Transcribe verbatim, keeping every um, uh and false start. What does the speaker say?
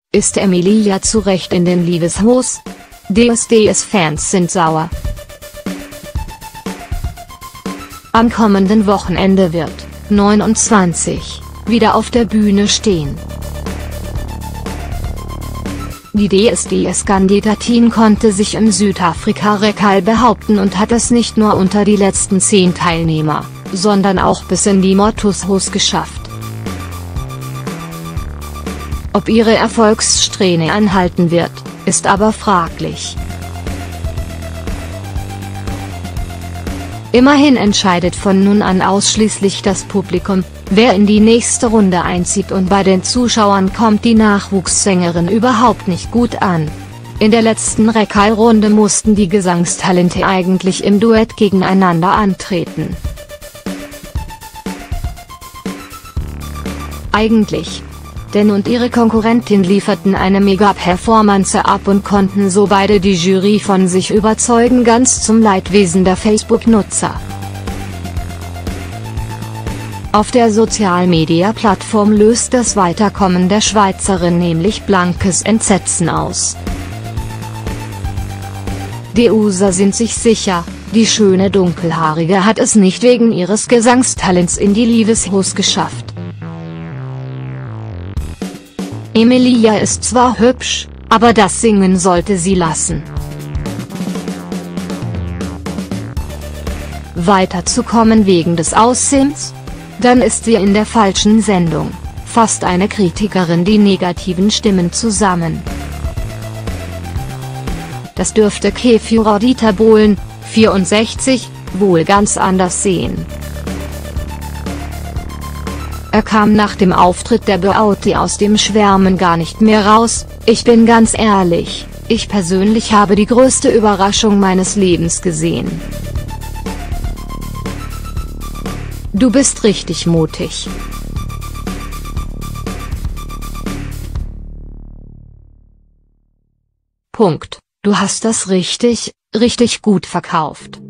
Ist Emilia zu Recht in den Liebeshoos? D S D S-Fans sind sauer. Am kommenden Wochenende wird neunundzwanzig wieder auf der Bühne stehen. Die D S D S-Kandidatin konnte sich im Südafrika-Rekal behaupten und hat es nicht nur unter die letzten zehn Teilnehmer, sondern auch bis in die Motus-Hoos geschafft. Ob ihre Erfolgssträhne anhalten wird, ist aber fraglich. Immerhin entscheidet von nun an ausschließlich das Publikum, wer in die nächste Runde einzieht, und bei den Zuschauern kommt die Nachwuchssängerin überhaupt nicht gut an. In der letzten Rekal-Runde mussten die Gesangstalente eigentlich im Duett gegeneinander antreten. Eigentlich. Denn und ihre Konkurrentin lieferten eine Mega-Performance ab und konnten so beide die Jury von sich überzeugen, ganz zum Leidwesen der Facebook-Nutzer. Auf der Sozialmedia-Plattform löst das Weiterkommen der Schweizerin nämlich blankes Entsetzen aus. Die User sind sich sicher, die schöne Dunkelhaarige hat es nicht wegen ihres Gesangstalents in die Liebeshoos geschafft. Emilia ist zwar hübsch, aber das Singen sollte sie lassen. Weiterzukommen wegen des Aussehens? Dann ist sie in der falschen Sendung, fasst eine Kritikerin die negativen Stimmen zusammen. Das dürfte Käführer Dieter Bohlen, vierundsechzig, wohl ganz anders sehen. Er kam nach dem Auftritt der Beauty aus dem Schwärmen gar nicht mehr raus. Ich bin ganz ehrlich, ich persönlich habe die größte Überraschung meines Lebens gesehen. Du bist richtig mutig. Punkt. Du hast das richtig, richtig gut verkauft.